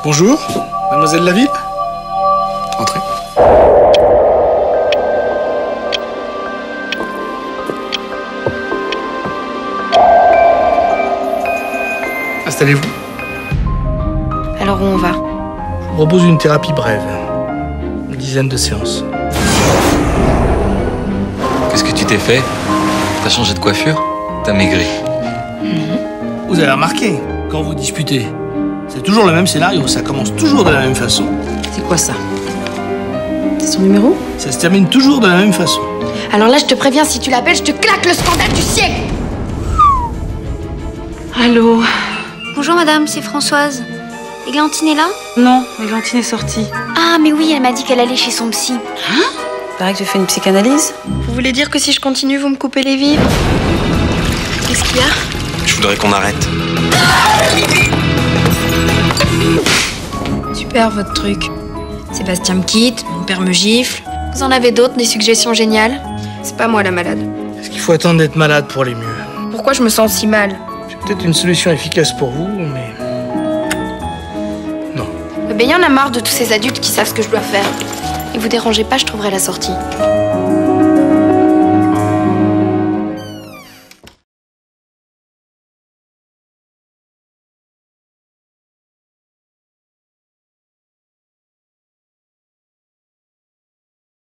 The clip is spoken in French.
Bonjour, mademoiselle Laville. Entrez. Installez-vous. Alors où on va? Je vous propose une thérapie brève. Une dizaine de séances. Qu'est-ce que tu t'es fait? T'as changé de coiffure? T'as maigri? Vous avez remarqué, quand vous disputez, c'est toujours le même scénario. Ça commence toujours de la même façon. C'est quoi ça? C'est son numéro? Ça se termine toujours de la même façon. Alors là, je te préviens, si tu l'appelles, je te claque le scandale du siècle! Allô? Bonjour madame, c'est Françoise. Églantine est là? Non, Églantine est sortie. Ah mais oui, elle m'a dit qu'elle allait chez son psy. Paraît que tu fais une psychanalyse. Vous voulez dire que si je continue, vous me coupez les vivres? Qu'est-ce qu'il y a? Je voudrais qu'on arrête. Super votre truc. Sébastien me quitte, mon père me gifle. Vous en avez d'autres, des suggestions géniales? C'est pas moi la malade. Est-ce qu'il faut attendre d'être malade pour aller mieux? Pourquoi je me sens si mal? J'ai peut-être une solution efficace pour vous, mais... non. Ben y en a marre de tous ces adultes qui savent ce que je dois faire. Et vous dérangez pas, je trouverai la sortie.